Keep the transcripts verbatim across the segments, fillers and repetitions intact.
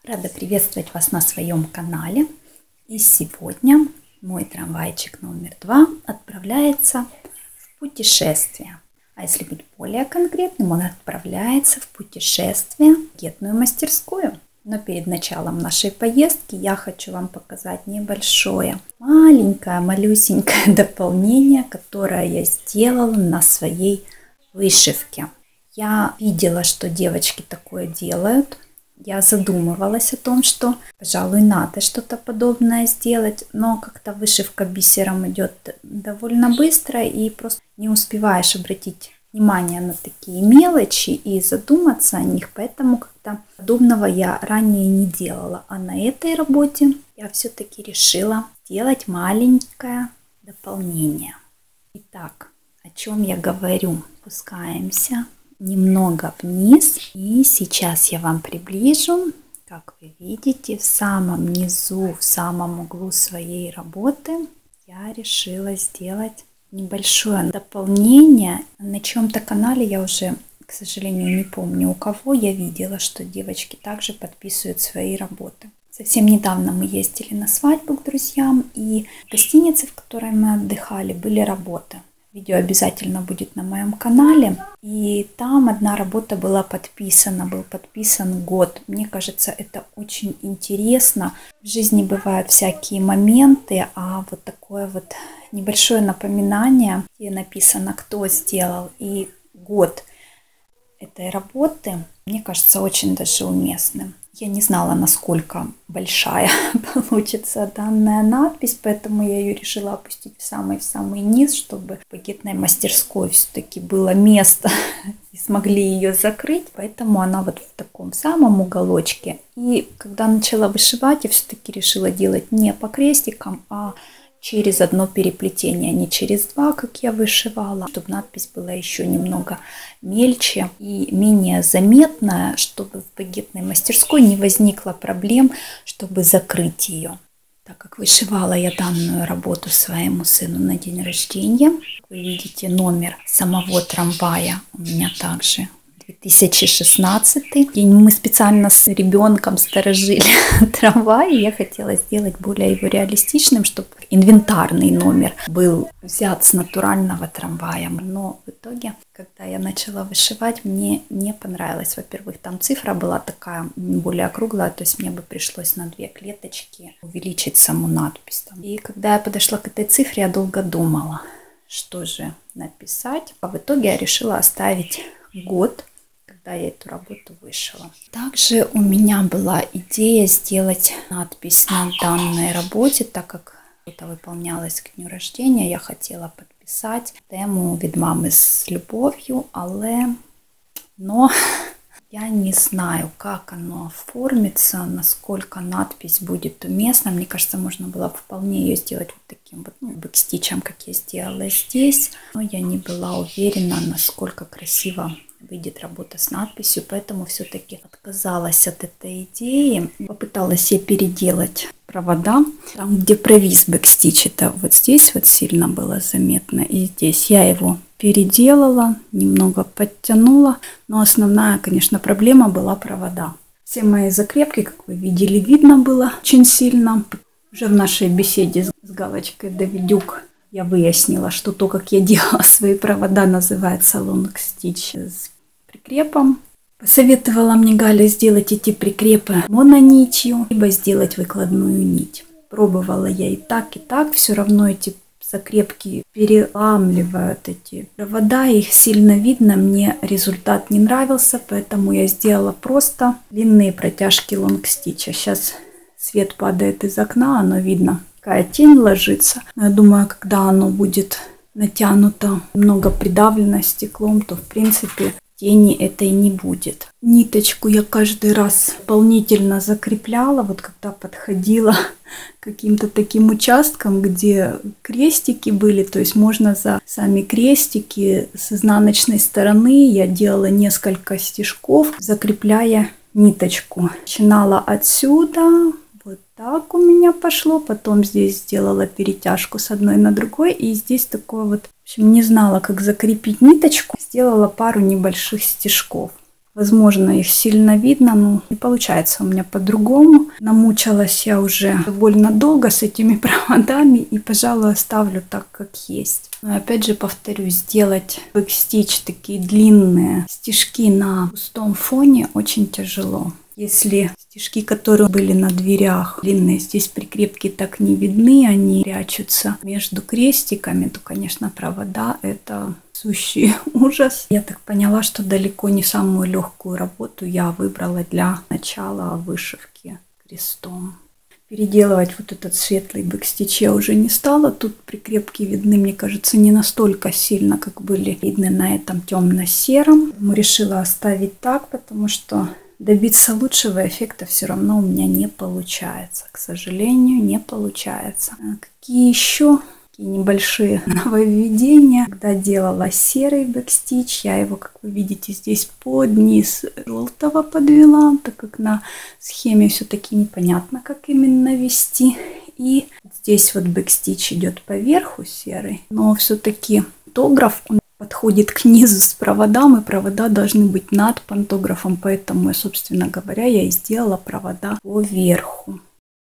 Рада приветствовать вас на своем канале. И сегодня мой трамвайчик номер два отправляется в путешествие. А если быть более конкретным, он отправляется в путешествие в паркетную мастерскую. Но перед началом нашей поездки я хочу вам показать небольшое, маленькое, малюсенькое дополнение, которое я сделала на своей вышивке. Я видела, что девочки такое делают. Я задумывалась о том, что, пожалуй, надо что-то подобное сделать, но как-то вышивка бисером идет довольно быстро и просто не успеваешь обратить внимание на такие мелочи и задуматься о них, поэтому как-то подобного я ранее не делала. А на этой работе я все-таки решила сделать маленькое дополнение. Итак, о чем я говорю? Спускаемся немного вниз, и сейчас я вам приближу. Как вы видите, в самом низу, в самом углу своей работы я решила сделать небольшое дополнение. На чьем-то канале, я уже, к сожалению, не помню у кого, я видела, что девочки также подписывают свои работы. Совсем недавно мы ездили на свадьбу к друзьям, и в гостинице, в которой мы отдыхали, были работы. Видео обязательно будет на моем канале. И там одна работа была подписана, был подписан год. Мне кажется, это очень интересно. В жизни бывают всякие моменты, а вот такое вот небольшое напоминание, где написано, кто сделал и год этой работы, мне кажется, очень даже уместным. Я не знала, насколько большая получится данная надпись, поэтому я ее решила опустить в самый, в самый низ, чтобы в паркетной мастерской все-таки было место и смогли ее закрыть. Поэтому она вот в таком самом уголочке. И когда начала вышивать, я все-таки решила делать не по крестикам, а через одно переплетение, не через два, как я вышивала, чтобы надпись была еще немного мельче и менее заметная, чтобы в паркетной мастерской не возникло проблем, чтобы закрыть ее. Так как вышивала я данную работу своему сыну на день рождения, вы видите номер самого трамвая у меня также две тысячи шестнадцатый. И мы специально с ребенком сторожили трамвай, и я хотела сделать более его реалистичным, чтобы инвентарный номер был взят с натурального трамвая. Но в итоге, когда я начала вышивать, мне не понравилось. Во-первых, там цифра была такая более округлая, то есть мне бы пришлось на две клеточки увеличить саму надпись. И когда я подошла к этой цифре, я долго думала, что же написать. А в итоге я решила оставить год, когда я эту работу вышила. Также у меня была идея сделать надпись на данной работе, так как это выполнялось к дню рождения. Я хотела подписать тему «Від мами з любов'ю», але но я не знаю, как оно оформится, насколько надпись будет уместна. Мне кажется, можно было вполне ее сделать вот таким вот, ну, бэкстичем, как я сделала здесь. Но я не была уверена, насколько красиво выйдет работа с надписью, поэтому все-таки отказалась от этой идеи. Попыталась я переделать провода. Там, где провис бэкстич, это вот здесь вот сильно было заметно, и здесь я его переделала, немного подтянула, но основная, конечно, проблема была провода. Все мои закрепки, как вы видели, видно было очень сильно. Уже в нашей беседе с галочкой Давидюк я выяснила, что то, как я делала свои провода, называется лонг-стич с прикрепом. Посоветовала мне Галя сделать эти прикрепы мононитью, либо сделать выкладную нить. Пробовала я и так, и так. Все равно эти закрепки переламливают эти провода. Их сильно видно. Мне результат не нравился, поэтому я сделала просто длинные протяжки лонг-стича. Сейчас свет падает из окна, оно видно. Какая тень ложится. Но я думаю, когда оно будет натянуто, много придавлено стеклом, то в принципе тени этой не будет. Ниточку я каждый раз дополнительно закрепляла, вот когда подходила к каким-то таким участкам, где крестики были, то есть можно за сами крестики с изнаночной стороны я делала несколько стежков, закрепляя ниточку. Начинала отсюда. Вот так у меня пошло. Потом здесь сделала перетяжку с одной на другой. И здесь такое вот... В общем, не знала, как закрепить ниточку. Сделала пару небольших стежков. Возможно, их сильно видно, но не получается у меня по-другому. Намучилась я уже довольно долго с этими проводами и, пожалуй, оставлю так, как есть. Но опять же повторюсь, сделать бэкстич, такие длинные стежки на пустом фоне очень тяжело. Если стежки, которые были на дверях, длинные, здесь прикрепки так не видны, они прячутся между крестиками, то, конечно, провода — это сущий ужас. Я так поняла, что далеко не самую легкую работу я выбрала для начала вышивки крестом. Переделывать вот этот светлый бэкстич я уже не стала. Тут прикрепки видны, мне кажется, не настолько сильно, как были видны на этом темно-сером. Решила оставить так, потому что добиться лучшего эффекта все равно у меня не получается. К сожалению, не получается. Какие еще такие небольшие нововведения? Когда делала серый бэкстич, я его, как вы видите, здесь под низ желтого подвела, так как на схеме все-таки непонятно, как именно вести. И здесь вот бэкстич идет поверху серый, но все-таки пантограф, он подходит к низу с проводам, и провода должны быть над пантографом, поэтому, собственно говоря, я и сделала провода поверху.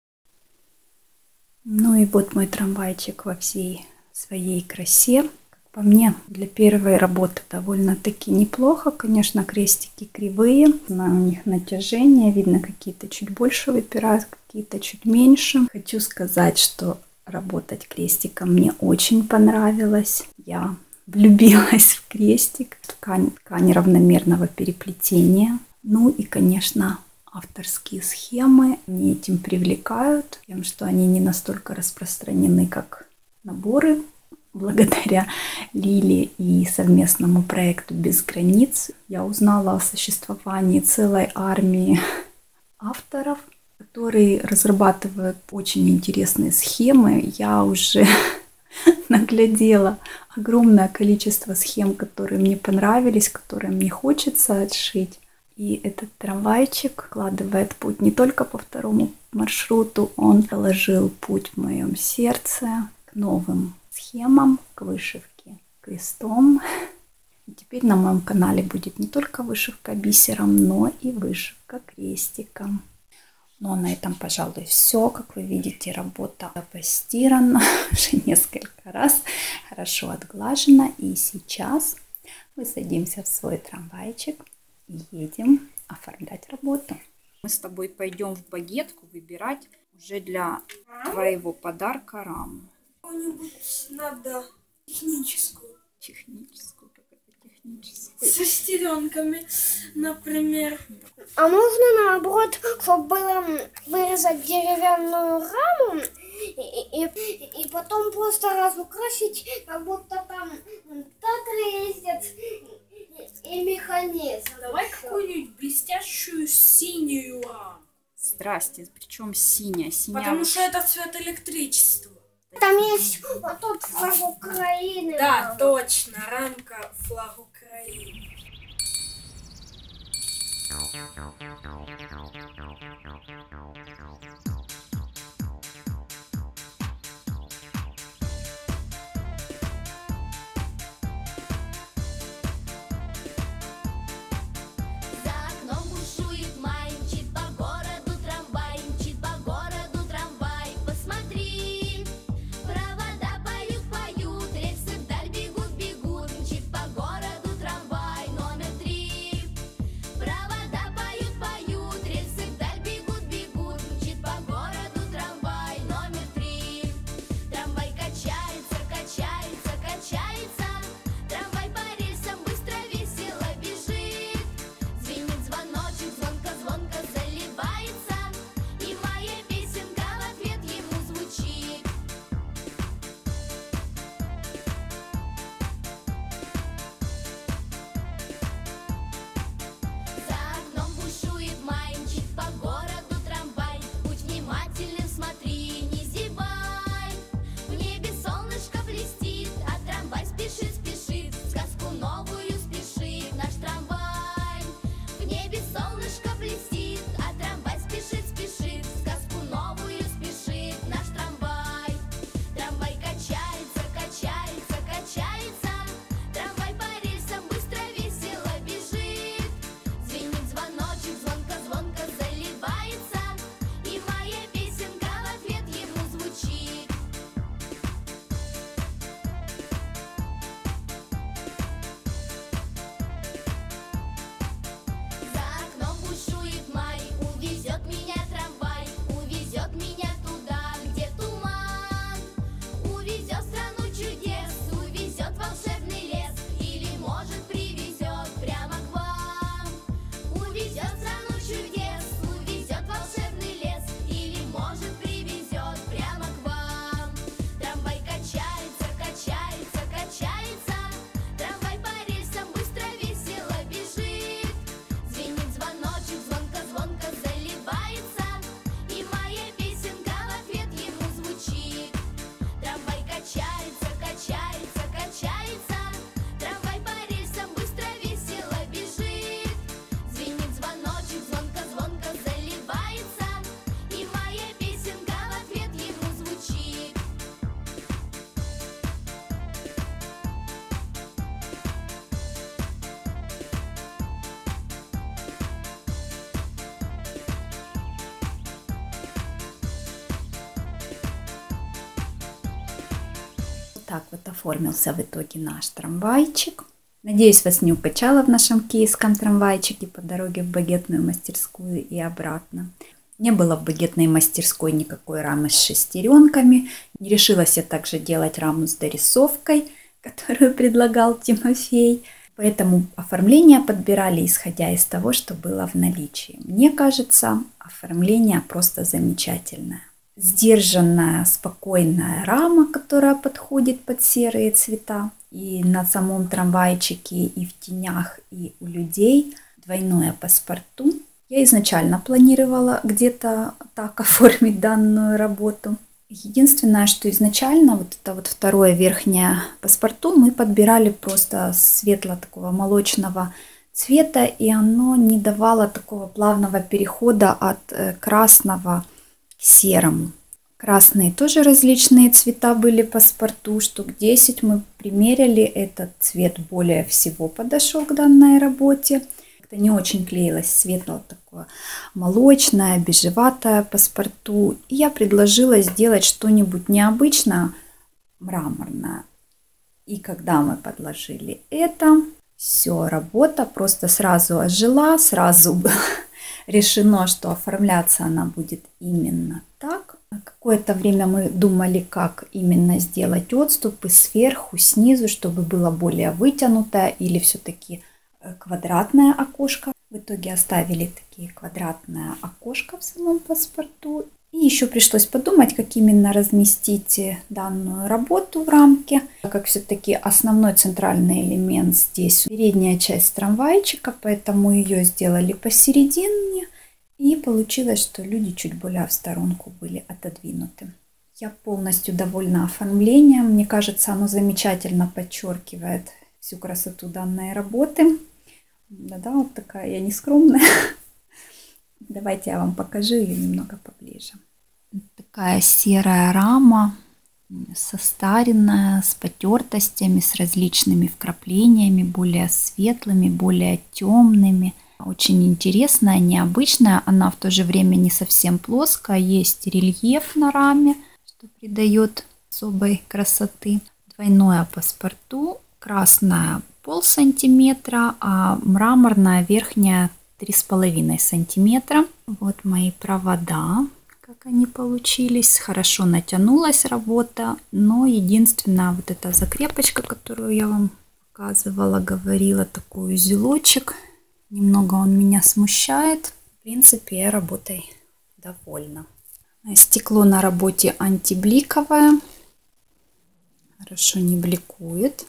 Ну и вот мой трамвайчик во всей своей красе. Как по мне, для первой работы довольно-таки неплохо. Конечно, крестики кривые, на у них натяжение, видно, какие-то чуть больше выпирают, какие-то чуть меньше. Хочу сказать, что работать крестиком мне очень понравилось. Я влюбилась в крестик. Ткань, ткань равномерного переплетения. Ну и, конечно, авторские схемы. Они этим привлекают, тем, что они не настолько распространены, как наборы. Благодаря Лиле и совместному проекту «Без границ» я узнала о существовании целой армии авторов, которые разрабатывают очень интересные схемы. Я уже наглядела огромное количество схем, которые мне понравились, которые мне хочется отшить. И этот трамвайчик складывает путь не только по второму маршруту, он проложил путь в моем сердце к новым схемам, к вышивке крестом. И теперь на моем канале будет не только вышивка бисером, но и вышивка крестиком. Ну а на этом, пожалуй, все. Как вы видите, работа постирана уже несколько раз, хорошо отглажена. И сейчас мы садимся в свой трамвайчик и едем оформлять работу. Мы с тобой пойдем в багетку выбирать уже для твоего подарка раму. Какую-нибудь надо техническую. Техническую? Как это техническую? Со стеленками, например. А можно наоборот, чтобы было вырезать деревянную раму и, и, и потом просто разукрасить, как будто там тракторы ездят и механизм. Давай какую-нибудь блестящую синюю раму. Здрасте, причем синяя? Синяя. Потому что это цвет электричества. Там есть вот тут флаг Украины. Да, точно, рамка флаг Украины. Провода поют, поют, рельсы вдаль бегут, бегут, мчит по так вот оформился в итоге наш трамвайчик. Надеюсь, вас не укачало в нашем киевском трамвайчике по дороге в багетную мастерскую и обратно. Не было в багетной мастерской никакой рамы с шестеренками. Не решилась я также делать раму с дорисовкой, которую предлагал Тимофей. Поэтому оформление подбирали, исходя из того, что было в наличии. Мне кажется, оформление просто замечательное. Сдержанная, спокойная рама, которая подходит под серые цвета. И на самом трамвайчике, и в тенях, и у людей. Двойное паспорту. Я изначально планировала где-то так оформить данную работу. Единственное, что изначально вот это вот второе верхнее паспорту мы подбирали просто светло такого молочного цвета, и оно не давало такого плавного перехода от красного к серому. Красные тоже различные цвета были паспорту, штук десять мы примерили, этот цвет более всего подошел к данной работе. Это не очень клеилось, светло такое молочное, бежеватое паспорту. И я предложила сделать что-нибудь необычное, мраморное. И когда мы подложили это, все, работа просто сразу ожила, сразу было решено, что оформляться она будет именно так. Какое-то время мы думали, как именно сделать отступы сверху, снизу, чтобы было более вытянутое или все-таки квадратное окошко. В итоге оставили такие квадратное окошко в самом паспорту. И еще пришлось подумать, как именно разместить данную работу в рамке. Так как все-таки основной центральный элемент здесь передняя часть трамвайчика, поэтому ее сделали посередине. И получилось, что люди чуть более в сторонку были отодвинуты. Я полностью довольна оформлением. Мне кажется, оно замечательно подчеркивает всю красоту данной работы. Да-да, вот такая я не скромная. Давайте я вам покажу ее немного поближе. Такая серая рама, состаренная, с потертостями, с различными вкраплениями, более светлыми, более темными. Очень интересная, необычная. Она в то же время не совсем плоская. Есть рельеф на раме, что придает особой красоты. Двойное паспорту. Красная пол сантиметра, а мраморная верхняя три с половиной сантиметра. Вот мои провода, как они получились. Хорошо натянулась работа, но единственная вот эта закрепочка, которую я вам показывала, говорила, такой узелочек. Немного он меня смущает. В принципе, я работой довольна. Стекло на работе антибликовое. Хорошо не бликует.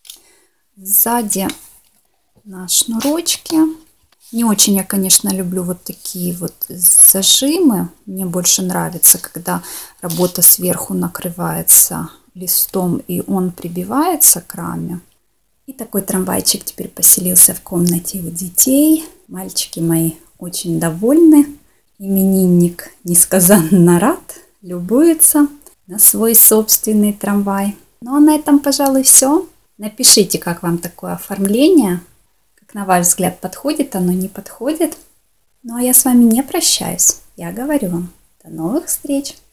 Сзади на шнурочке. Не очень я, конечно, люблю вот такие вот зажимы. Мне больше нравится, когда работа сверху накрывается листом и он прибивается к раме. И такой трамвайчик теперь поселился в комнате у детей. Мальчики мои очень довольны. Именинник несказанно рад, любуется на свой собственный трамвай. Ну а на этом, пожалуй, все. Напишите, как вам такое оформление. Как на ваш взгляд, подходит оно, не подходит. Ну а я с вами не прощаюсь. Я говорю вам, до новых встреч!